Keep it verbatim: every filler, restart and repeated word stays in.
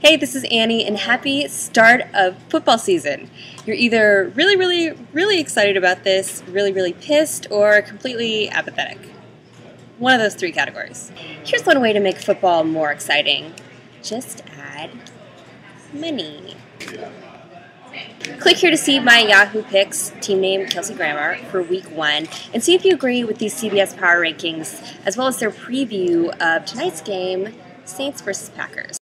Hey, this is Annie, and happy start of football season. You're either really, really, really excited about this, really, really pissed, or completely apathetic. One of those three categories. Here's one way to make football more exciting. Just add money. Click here to see my Yahoo Picks, team name Kelsey Grammer, for week one, and see if you agree with these C B S Power Rankings, as well as their preview of tonight's game, Saints versus Packers.